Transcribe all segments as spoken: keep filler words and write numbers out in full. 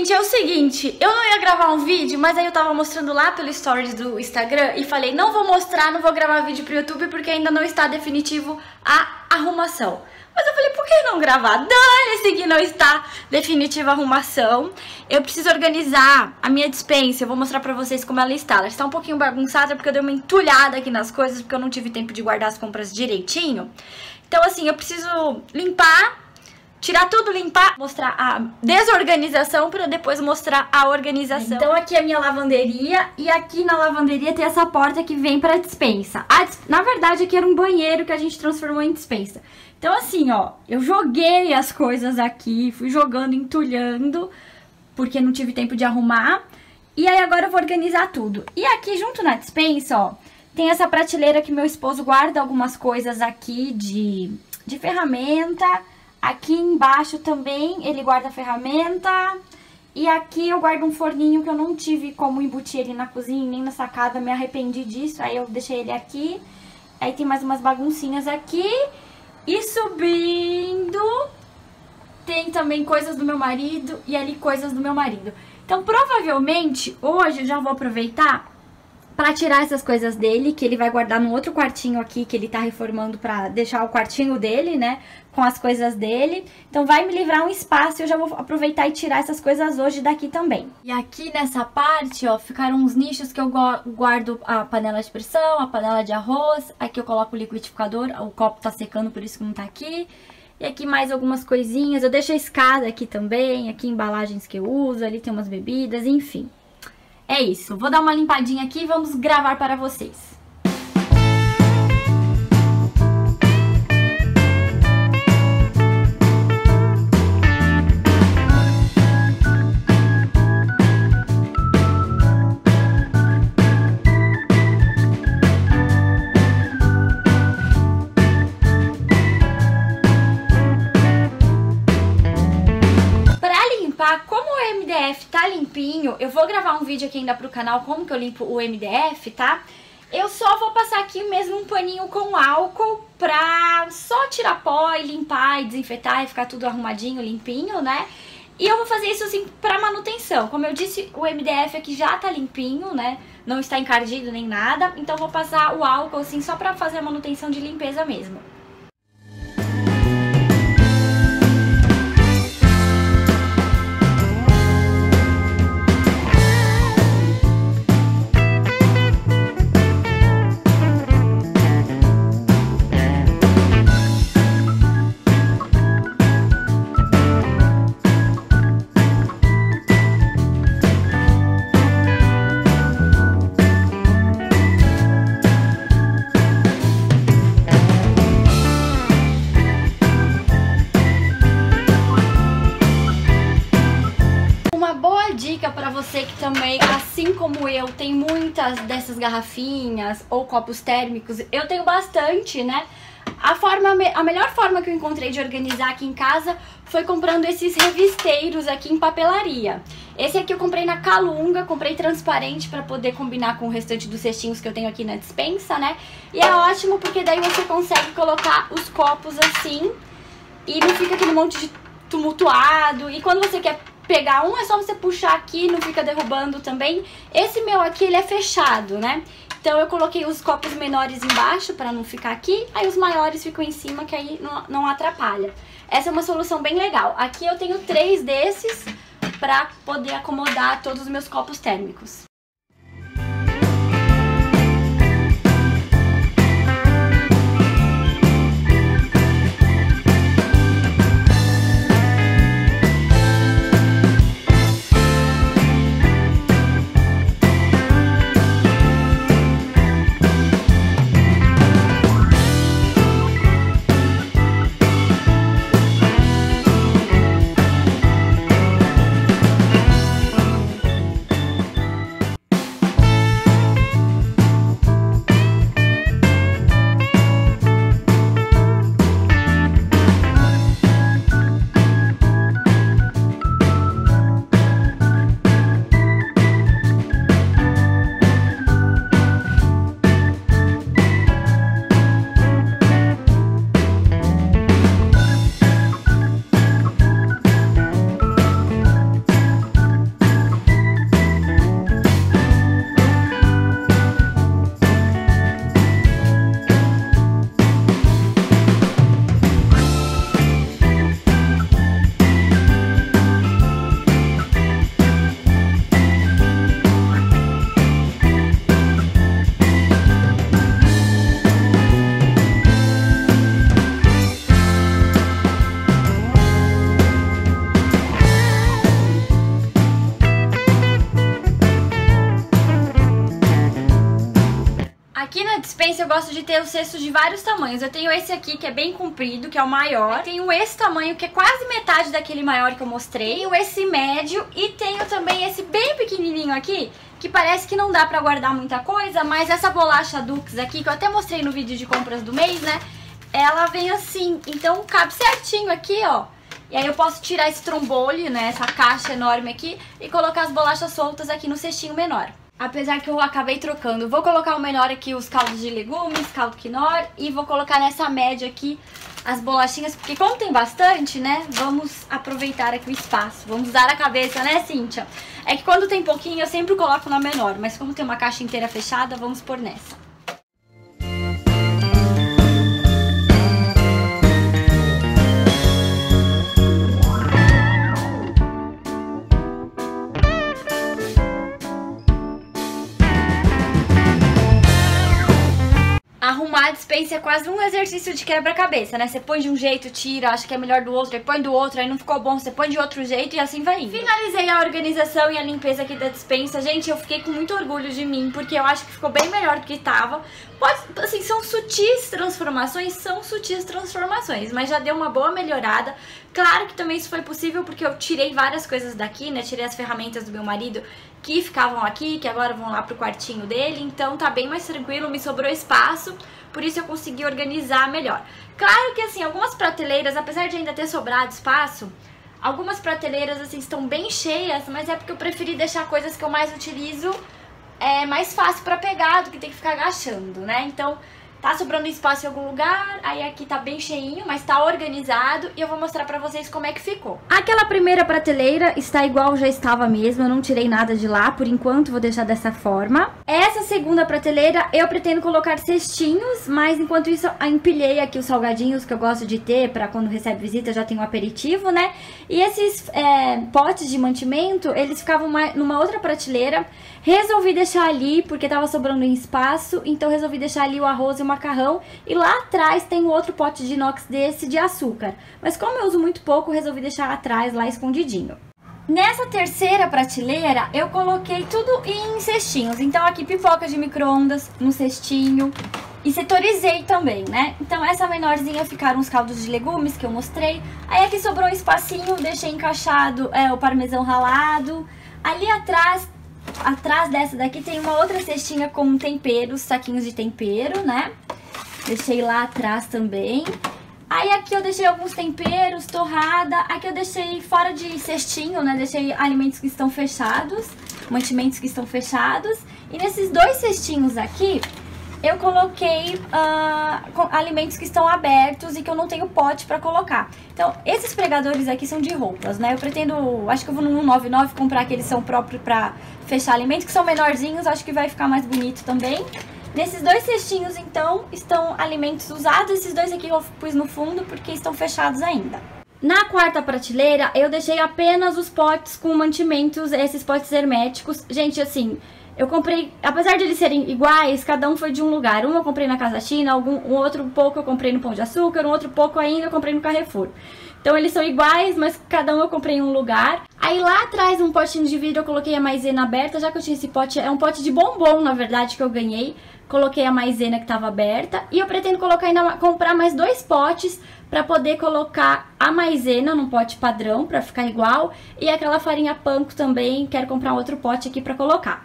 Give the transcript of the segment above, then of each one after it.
gente, é o seguinte, eu não ia gravar um vídeo, mas aí eu tava mostrando lá pelo stories do Instagram e falei, não vou mostrar, não vou gravar vídeo pro YouTube porque ainda não está definitivo a arrumação. Mas eu falei, por que não gravar? Dane-se que não está definitiva a arrumação. Eu preciso organizar a minha despensa, eu vou mostrar pra vocês como ela está. Ela está um pouquinho bagunçada porque eu dei uma entulhada aqui nas coisas, porque eu não tive tempo de guardar as compras direitinho. Então assim, eu preciso limpar, tirar tudo, limpar, mostrar a desorganização pra depois mostrar a organização. Então aqui é a minha lavanderia e aqui na lavanderia tem essa porta que vem pra despensa. A des... Na verdade aqui era um banheiro que a gente transformou em despensa. Então assim, ó, eu joguei as coisas aqui, fui jogando, entulhando, porque não tive tempo de arrumar. E aí agora eu vou organizar tudo. E aqui junto na despensa, ó, tem essa prateleira que meu esposo guarda algumas coisas aqui de, de ferramenta. Aqui embaixo também ele guarda a ferramenta. E aqui eu guardo um forninho que eu não tive como embutir ele na cozinha nem na sacada, me arrependi disso, aí eu deixei ele aqui. Aí tem mais umas baguncinhas aqui. E subindo tem também coisas do meu marido e ali coisas do meu marido. Então provavelmente hoje eu já vou aproveitar pra tirar essas coisas dele, que ele vai guardar num outro quartinho aqui, que ele tá reformando pra deixar o quartinho dele, né, com as coisas dele. Então vai me livrar um espaço e eu já vou aproveitar e tirar essas coisas hoje daqui também. E aqui nessa parte, ó, ficaram uns nichos que eu guardo a panela de pressão, a panela de arroz. Aqui eu coloco o liquidificador, o copo tá secando, por isso que não tá aqui. E aqui mais algumas coisinhas, eu deixo a escada aqui também, aqui embalagens que eu uso, ali tem umas bebidas, enfim. É isso, vou dar uma limpadinha aqui e vamos gravar para vocês. Como o M D F tá limpinho, eu vou gravar um vídeo aqui ainda pro canal como que eu limpo o M D F, tá? Eu só vou passar aqui mesmo um paninho com álcool pra só tirar pó e limpar e desinfetar e ficar tudo arrumadinho, limpinho, né? E eu vou fazer isso assim pra manutenção. Como eu disse, o M D F aqui já tá limpinho, né? Não está encardido nem nada, então eu vou passar o álcool assim só pra fazer a manutenção de limpeza mesmo. Para você que também, assim como eu, tem muitas dessas garrafinhas ou copos térmicos, eu tenho bastante, né? A, forma, a melhor forma que eu encontrei de organizar aqui em casa foi comprando esses revisteiros aqui em papelaria. Esse aqui eu comprei na Calunga, comprei transparente para poder combinar com o restante dos cestinhos que eu tenho aqui na despensa, né? E é ótimo porque daí você consegue colocar os copos assim e não fica aquele monte de tumultuado. E quando você quer pegar um, é só você puxar aqui, não fica derrubando também. Esse meu aqui, ele é fechado, né? Então eu coloquei os copos menores embaixo pra não ficar aqui, aí os maiores ficam em cima, que aí não, não atrapalha. Essa é uma solução bem legal. Aqui eu tenho três desses pra poder acomodar todos os meus copos térmicos. Aqui na despensa eu gosto de ter os cestos de vários tamanhos. Eu tenho esse aqui que é bem comprido, que é o maior. Eu tenho esse tamanho que é quase metade daquele maior que eu mostrei. Tenho esse médio e tenho também esse bem pequenininho aqui, que parece que não dá pra guardar muita coisa, mas essa bolacha Dux aqui, que eu até mostrei no vídeo de compras do mês, né? Ela vem assim, então cabe certinho aqui, ó. E aí eu posso tirar esse trombone, né, essa caixa enorme aqui, e colocar as bolachas soltas aqui no cestinho menor. Apesar que eu acabei trocando. Vou colocar o menor aqui os caldos de legumes, caldo quinoa, e vou colocar nessa média aqui as bolachinhas, porque como tem bastante, né, vamos aproveitar aqui o espaço. Vamos usar a cabeça, né, Cíntia? É que quando tem pouquinho eu sempre coloco na menor, mas como tem uma caixa inteira fechada, vamos pôr nessa. Arrumar a despensa é quase um exercício de quebra-cabeça, né? Você põe de um jeito, tira, acha que é melhor do outro, aí põe do outro, aí não ficou bom, você põe de outro jeito e assim vai indo. Finalizei a organização e a limpeza aqui da despensa. Gente, eu fiquei com muito orgulho de mim, porque eu acho que ficou bem melhor do que estava. Pode, assim, são sutis transformações, são sutis transformações, mas já deu uma boa melhorada. Claro que também isso foi possível porque eu tirei várias coisas daqui, né? Tirei as ferramentas do meu marido que ficavam aqui, que agora vão lá pro quartinho dele, então tá bem mais tranquilo, me sobrou espaço, por isso eu consegui organizar melhor. Claro que assim, algumas prateleiras, apesar de ainda ter sobrado espaço, algumas prateleiras assim estão bem cheias, mas é porque eu preferi deixar coisas que eu mais utilizo é mais fácil pra pegar do que ter que ficar agachando, né? Então tá sobrando espaço em algum lugar, aí aqui tá bem cheinho, mas tá organizado e eu vou mostrar pra vocês como é que ficou. Aquela primeira prateleira está igual já estava mesmo, eu não tirei nada de lá, por enquanto vou deixar dessa forma. Essa segunda prateleira eu pretendo colocar cestinhos, mas enquanto isso eu empilhei aqui os salgadinhos que eu gosto de ter pra quando recebe visita, já tem um aperitivo, né? E esses é, potes de mantimento, eles ficavam uma, numa outra prateleira. Resolvi deixar ali porque tava sobrando em espaço, então resolvi deixar ali o arroz e o macarrão. E lá atrás tem um outro pote de inox desse de açúcar. Mas como eu uso muito pouco, resolvi deixar atrás lá escondidinho. Nessa terceira prateleira, eu coloquei tudo em cestinhos. Então aqui pipoca de micro-ondas no cestinho. E setorizei também, né? Então essa menorzinha ficaram os caldos de legumes que eu mostrei. Aí aqui sobrou um espacinho, deixei encaixado é, o parmesão ralado. Ali atrás... Atrás dessa daqui tem uma outra cestinha com temperos, saquinhos de tempero, né? Deixei lá atrás também. Aí aqui eu deixei alguns temperos, torrada. Aqui eu deixei fora de cestinho, né? Deixei alimentos que estão fechados, mantimentos que estão fechados. E nesses dois cestinhos aqui, eu coloquei uh, alimentos que estão abertos e que eu não tenho pote pra colocar. Então, esses pregadores aqui são de roupas, né? Eu pretendo, acho que eu vou no cento e noventa e nove comprar que eles são próprios pra fechar alimentos, que são menorzinhos, acho que vai ficar mais bonito também. Nesses dois cestinhos, então, estão alimentos usados. Esses dois aqui eu pus no fundo porque estão fechados ainda. Na quarta prateleira, eu deixei apenas os potes com mantimentos, esses potes herméticos. Gente, assim... Eu comprei, apesar de eles serem iguais, cada um foi de um lugar. Um eu comprei na Casa China, algum, um outro pouco eu comprei no Pão de Açúcar, um outro pouco ainda eu comprei no Carrefour. Então eles são iguais, mas cada um eu comprei em um lugar. Aí lá atrás, um potinho de vidro, eu coloquei a maisena aberta, já que eu tinha esse pote, é um pote de bombom, na verdade, que eu ganhei. Coloquei a maisena que estava aberta. E eu pretendo colocar ainda, comprar mais dois potes para poder colocar a maisena num pote padrão, para ficar igual. E aquela farinha panko também, quero comprar outro pote aqui para colocar.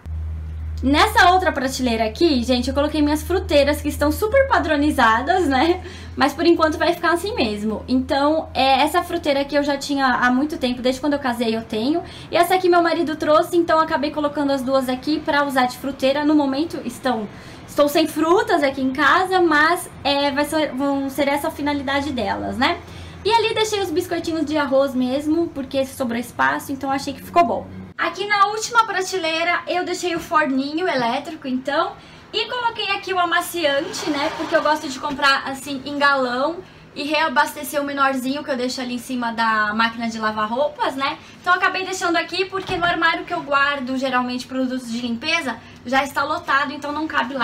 Nessa outra prateleira aqui, gente, eu coloquei minhas fruteiras que estão super padronizadas, né? Mas por enquanto vai ficar assim mesmo. Então, é, essa fruteira aqui eu já tinha há muito tempo, desde quando eu casei eu tenho. E essa aqui meu marido trouxe, então eu acabei colocando as duas aqui pra usar de fruteira. No momento estão, estou sem frutas aqui em casa, mas é, vai ser, vão ser essa a finalidade delas, né? E ali deixei os biscoitinhos de arroz mesmo, porque sobrou espaço, então achei que ficou bom. Aqui na última prateleira eu deixei o forninho elétrico, então, e coloquei aqui o amaciante, né, porque eu gosto de comprar, assim, em galão e reabastecer o menorzinho que eu deixo ali em cima da máquina de lavar roupas, né. Então eu acabei deixando aqui porque no armário que eu guardo, geralmente, produtos de limpeza, já está lotado, então não cabe lá.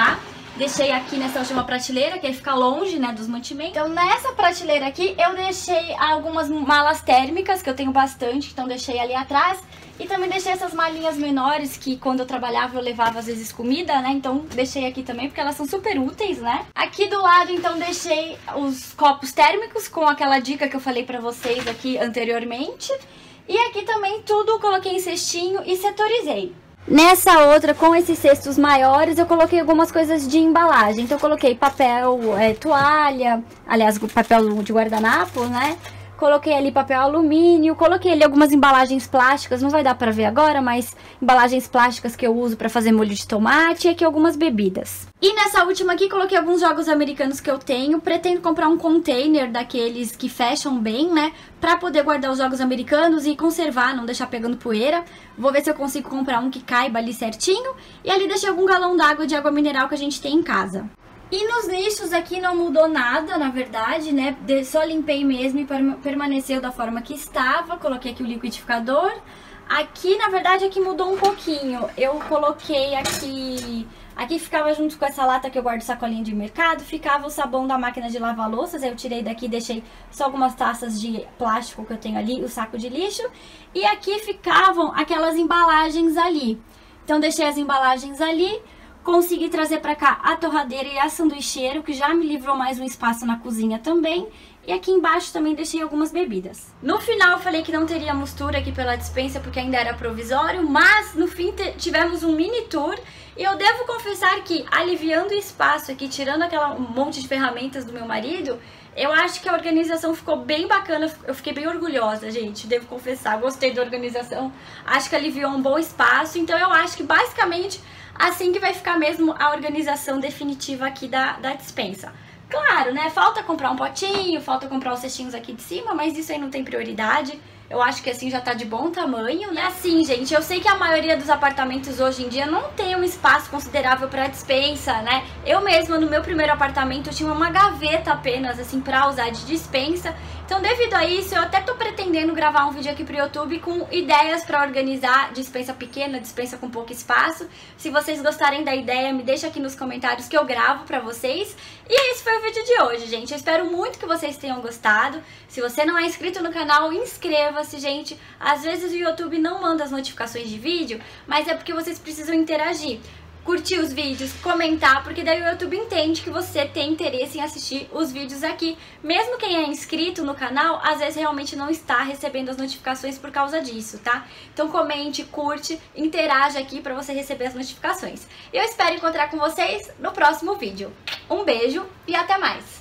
deixei aqui nessa última prateleira, que aí fica longe, né, dos mantimentos. Então nessa prateleira aqui eu deixei algumas malas térmicas, que eu tenho bastante, então deixei ali atrás. E também deixei essas malinhas menores, que quando eu trabalhava eu levava às vezes comida, né? Então deixei aqui também, porque elas são super úteis, né? Aqui do lado, então, deixei os copos térmicos, com aquela dica que eu falei pra vocês aqui anteriormente. E aqui também tudo eu coloquei em cestinho e setorizei. Nessa outra, com esses cestos maiores, eu coloquei algumas coisas de embalagem. Então eu coloquei papel, é, toalha, aliás, papel de guardanapo, né? Coloquei ali papel alumínio, coloquei ali algumas embalagens plásticas, não vai dar pra ver agora, mas embalagens plásticas que eu uso pra fazer molho de tomate, e aqui algumas bebidas. E nessa última aqui coloquei alguns jogos americanos que eu tenho, pretendo comprar um container daqueles que fecham bem, né, pra poder guardar os jogos americanos e conservar, não deixar pegando poeira. Vou ver se eu consigo comprar um que caiba ali certinho, e ali deixei algum galão d'água de água mineral que a gente tem em casa. E nos lixos aqui não mudou nada, na verdade, né? Só limpei mesmo e permaneceu da forma que estava. Coloquei aqui o liquidificador. Aqui, na verdade, aqui mudou um pouquinho. Eu coloquei aqui... Aqui ficava junto com essa lata que eu guardo sacolinha de mercado, ficava o sabão da máquina de lavar louças. Aí eu tirei daqui e deixei só algumas taças de plástico que eu tenho ali, o saco de lixo. E aqui ficavam aquelas embalagens ali. Então deixei as embalagens ali. Consegui trazer pra cá a torradeira e a sanduicheira, que já me livrou mais um espaço na cozinha também. E aqui embaixo também deixei algumas bebidas. No final eu falei que não teria mostura aqui pela despensa porque ainda era provisório, mas no fim tivemos um mini tour. E eu devo confessar que, aliviando o espaço aqui, tirando aquela um monte de ferramentas do meu marido, eu acho que a organização ficou bem bacana. Eu fiquei bem orgulhosa, gente, devo confessar. Gostei da organização, acho que aliviou um bom espaço. Então eu acho que basicamente assim que vai ficar mesmo a organização definitiva aqui da, da despensa. Claro, né, falta comprar um potinho, falta comprar os cestinhos aqui de cima, mas isso aí não tem prioridade. Eu acho que assim já tá de bom tamanho, né? E assim, gente, eu sei que a maioria dos apartamentos hoje em dia não tem um espaço considerável pra despensa, né? Eu mesma, no meu primeiro apartamento, eu tinha uma gaveta apenas, assim, pra usar de despensa. Então, devido a isso, eu até tô pretendendo gravar um vídeo aqui pro YouTube com ideias pra organizar despensa pequena, despensa com pouco espaço. Se vocês gostarem da ideia, me deixa aqui nos comentários que eu gravo pra vocês. E esse foi o vídeo de hoje, gente. Eu espero muito que vocês tenham gostado. Se você não é inscrito no canal, inscreva-se, gente. Às vezes o YouTube não manda as notificações de vídeo, mas é porque vocês precisam interagir. Curtir os vídeos, comentar, porque daí o YouTube entende que você tem interesse em assistir os vídeos aqui. Mesmo quem é inscrito no canal, às vezes realmente não está recebendo as notificações por causa disso, tá? Então comente, curte, interaja aqui pra você receber as notificações. Eu espero encontrar com vocês no próximo vídeo. Um beijo e até mais!